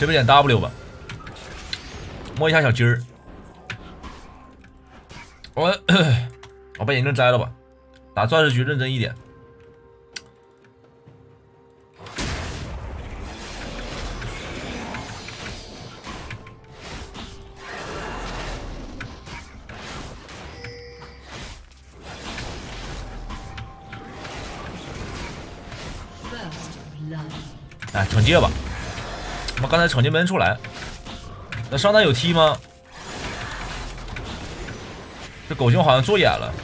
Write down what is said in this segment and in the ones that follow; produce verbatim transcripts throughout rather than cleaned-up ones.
这边点 W 吧，摸一下小鸡儿。我我把眼镜摘了吧，打钻石局认真一点。哎，惩戒吧！我刚才惩戒没出来。那上单有踢吗？这狗熊好像做眼了。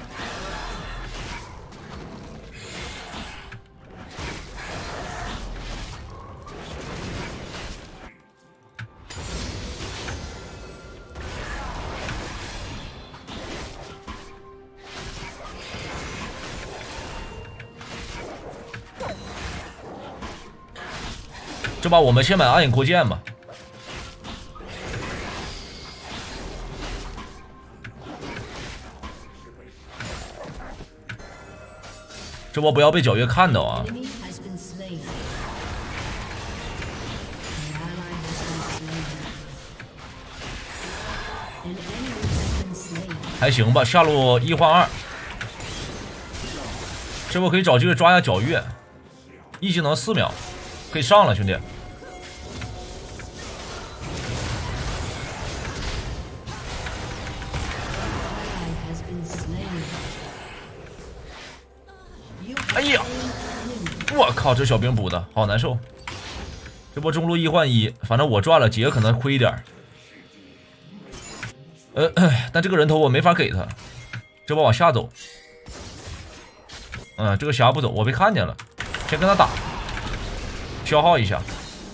这把我们先买暗影扩建吧。这波不要被皎月看到啊！还行吧，下路一换二，这波可以找机会抓一下皎月，一技能四秒，可以上了，兄弟。哎呀，我靠，这小兵补的好难受。这波中路一换一，反正我赚了，姐可能亏一点。呃，但这个人头我没法给他，这波往下走。嗯，这个霞不走，我被看见了，先跟他打，消耗一下。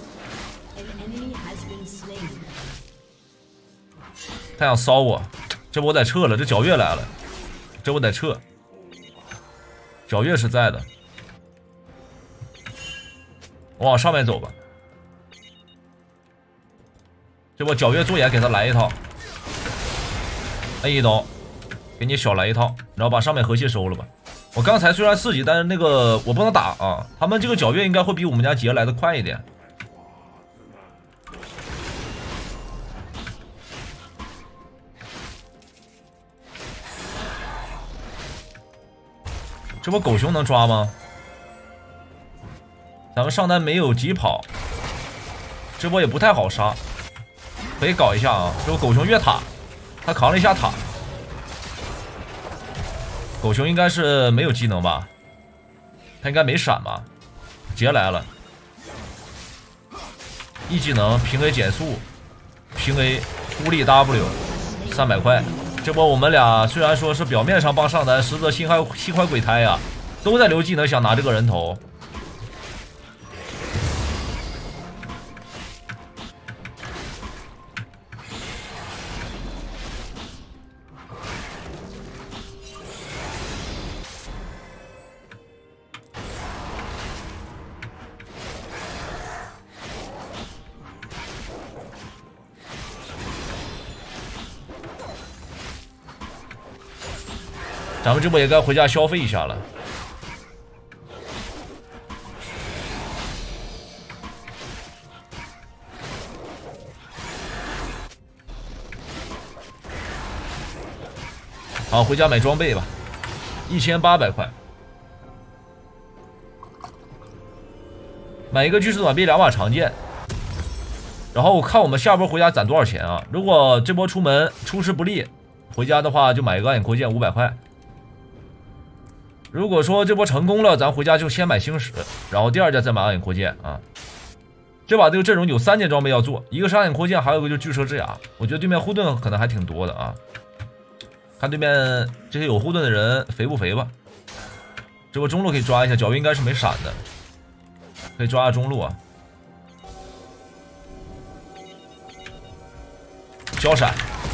他想骚我，这波我得撤了，这皎月来了，这我得撤。皎月是在的，我往上面走吧。这波皎月做眼给他来一套 ，A 一刀，给你小来一套，然后把上面河蟹收了吧。我刚才虽然四级，但是那个我不能打啊。他们这个皎月应该会比我们家杰来的快一点。这波狗熊能抓吗？咱们上单没有疾跑，这波也不太好杀，可以搞一下啊。这波狗熊越塔，他扛了一下塔。狗熊应该是没有技能吧？他应该没闪吧？杰来了，一技能平 A 减速，平 A 孤立 W， 三百块。这波我们俩虽然说是表面上帮上单，实则心怀心怀鬼胎呀，都在留技能想拿这个人头。咱们这波也该回家消费一下了。好，回家买装备吧，一千八百块，买一个巨石短臂，两把长剑。然后我看我们下波回家攒多少钱啊？如果这波出门出师不利，回家的话就买一个暗影扩建五百块。如果说这波成功了，咱回家就先买星矢，然后第二件再买暗影扩建啊。这把这个阵容有三件装备要做，一个是暗影扩建，还有一个就是巨蛇之牙。我觉得对面护盾可能还挺多的啊，看对面这些有护盾的人肥不肥吧。这波中路可以抓一下，皎月应该是没闪的，可以抓下中路啊。交闪，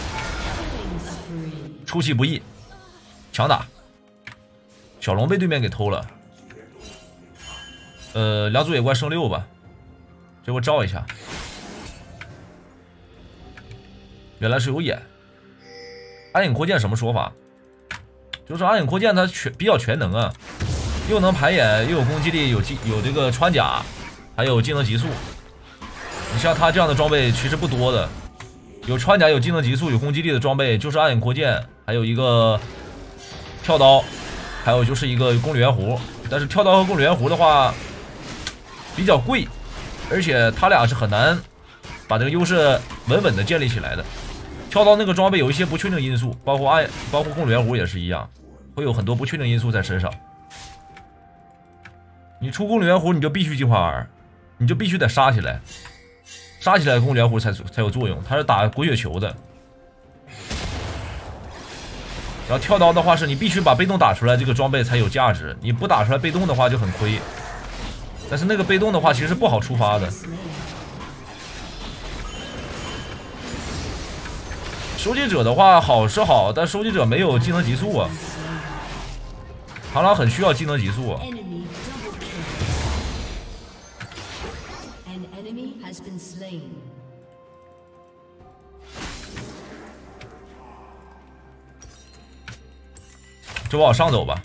出其不意，强打。小龙被对面给偷了，呃，两组野怪剩六吧，这波照一下。原来是有眼。暗影扩建什么说法？就是暗影扩建它全比较全能啊，又能排眼，又有攻击力，有技有这个穿甲，还有技能急速。 你像他这样的装备其实不多的，有穿甲、有技能急速、有攻击力的装备就是暗影扩剑，还有一个跳刀，还有就是一个公里圆弧。但是跳刀和公里圆弧的话比较贵，而且他俩是很难把这个优势稳稳的建立起来的。跳刀那个装备有一些不确定因素，包括暗，包括公里圆弧也是一样，会有很多不确定因素在身上。你出公里圆弧，你就必须进化 R， 你就必须得杀起来，杀起来公里圆弧才才有作用。它是打滚雪球的。然后跳刀的话，是你必须把被动打出来，这个装备才有价值。你不打出来被动的话就很亏。但是那个被动的话，其实不好触发的。收集者的话好是好，但收集者没有技能急速啊。螳螂很需要技能急速啊。就往上走吧。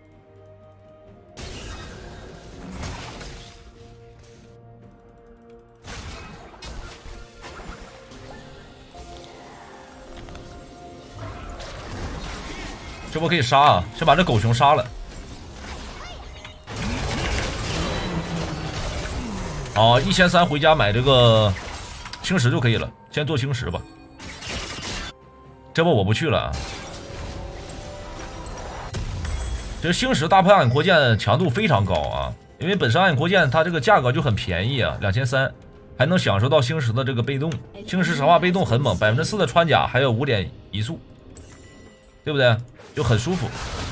这波可以杀啊！先把这狗熊杀了。好，一千三回家买这个青石就可以了，先做青石吧。这波我不去了啊。这星石搭配暗影扩剑强度非常高啊，因为本身暗影扩剑它这个价格就很便宜啊，两千三，还能享受到星石的这个被动。星石神话被动很猛，百分之四的穿甲，还有五点移速，对不对？就很舒服。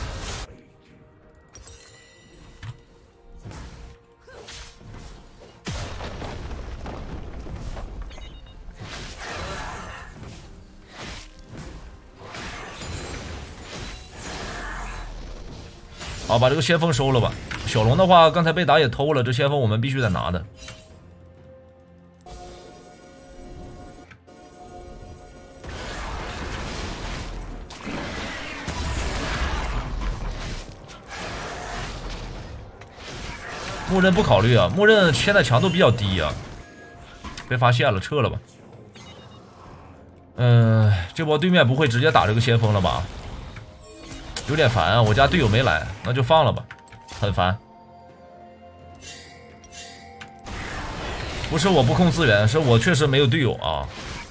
好，把这个先锋收了吧。小龙的话，刚才被打也偷了，这先锋我们必须得拿的。木刃不考虑啊，木刃现在强度比较低啊，被发现了，撤了吧。嗯、呃，这波对面不会直接打这个先锋了吧？有点烦啊，我家队友没来，那就放了吧，很烦。不是我不控资源，是我确实没有队友啊。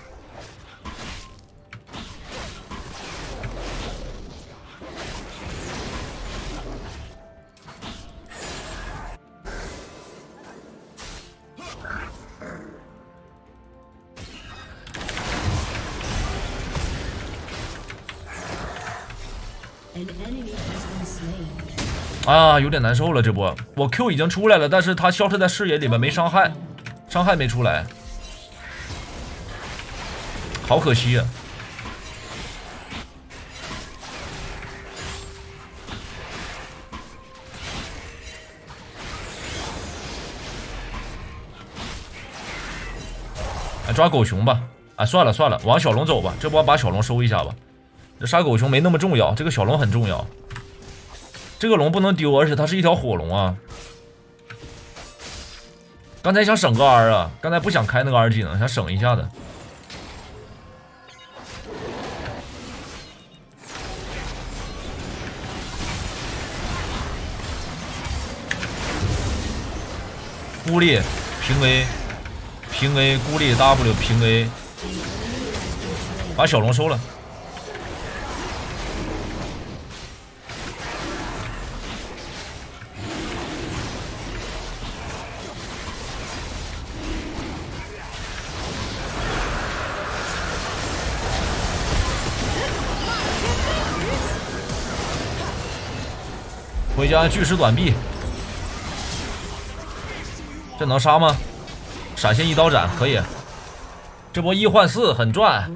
啊，有点难受了，这波我 Q 已经出来了，但是他消失在视野里面没伤害，伤害没出来，好可惜啊。啊，抓狗熊吧，啊，算了算了，往小龙走吧，这波把小龙收一下吧，这杀狗熊没那么重要，这个小龙很重要。这个龙不能丢，而且它是一条火龙啊！刚才想省个 R 啊，刚才不想开那个 R 技能，想省一下的。孤立平 A， 平 A 孤立 W 平 A， 把小龙收了。回家巨石短臂，这能杀吗？闪现一刀斩可以，这波一换四很赚。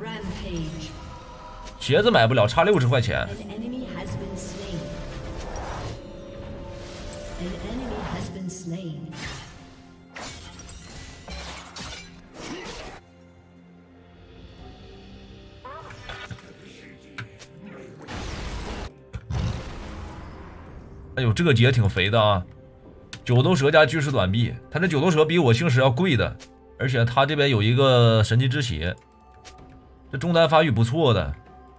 鞋子买不了，差六十块钱。哎呦，这个节挺肥的啊！九头蛇加巨石短臂，它这九头蛇比我星矢要贵的， 而且他这边有一个神迹之血，这中单发育不错的。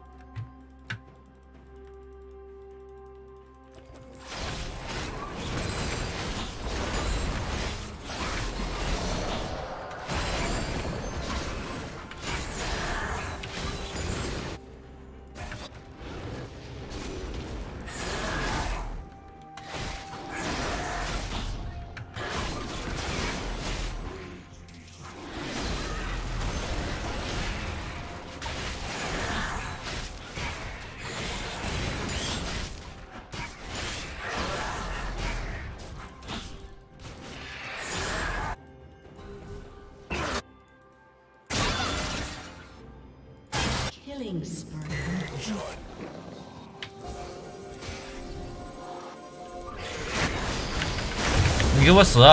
你给我死！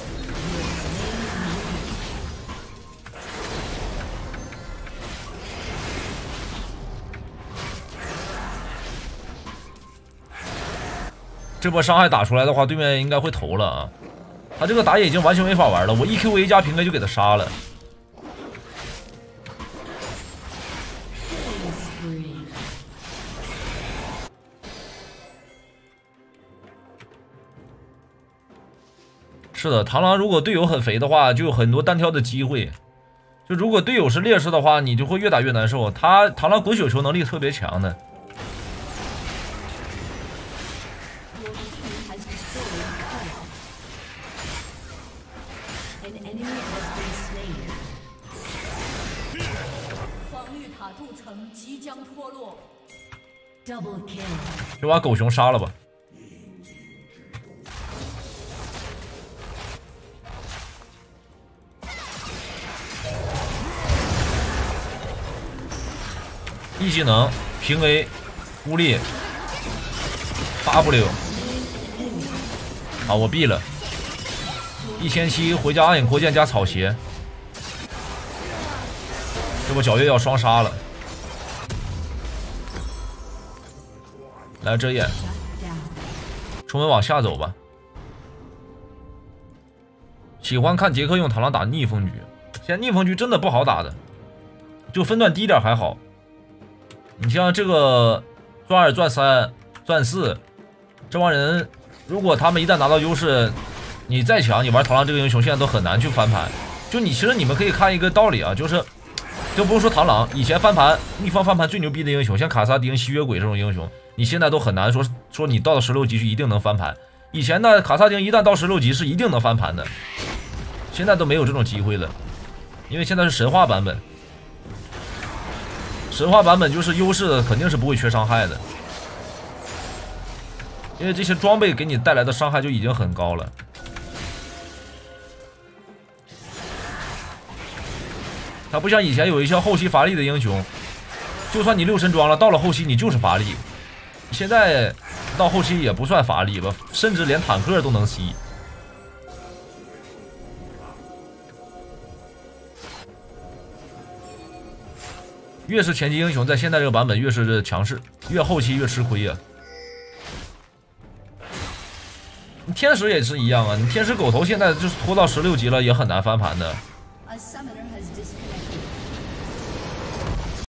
这波伤害打出来的话，对面应该会投了啊！他这个打野已经完全没法玩了，我 E Q A 加平 A 就给他杀了。是的，螳螂如果队友很肥的话，就有很多单挑的机会。就如果队友是劣势的话，你就会越打越难受。他螳螂滚雪球能力特别强的。 防御塔筑层即将脱落。 就把狗熊杀了吧。一技能平 A 孤立 W， 好，我毙了。一千七回家暗影扩建加草鞋，这波皎月要双杀了。来遮掩，冲门往下走吧。喜欢看杰克用螳螂打逆风局，现在逆风局真的不好打的，就分段低点还好。你像这个钻二、钻三、钻四这帮人，如果他们一旦拿到优势，你再强，你玩螳螂这个英雄现在都很难去翻盘。就你其实你们可以看一个道理啊，就是就不是说螳螂以前翻盘逆方翻盘最牛逼的英雄，像卡萨丁、吸血鬼这种英雄，你现在都很难说说你到了十六级就一定能翻盘。以前呢，卡萨丁一旦到十六级是一定能翻盘的，现在都没有这种机会了，因为现在是神话版本。神话版本就是优势肯定是不会缺伤害的，因为这些装备给你带来的伤害就已经很高了。它不像以前有一些后期乏力的英雄，就算你六神装了，到了后期你就是乏力。现在到后期也不算乏力吧，甚至连坦克都能吸。越是前期英雄，在现在这个版本越是强势，越后期越吃亏呀、啊。天使也是一样啊，你天使狗头现在就是拖到十六级了，也很难翻盘的。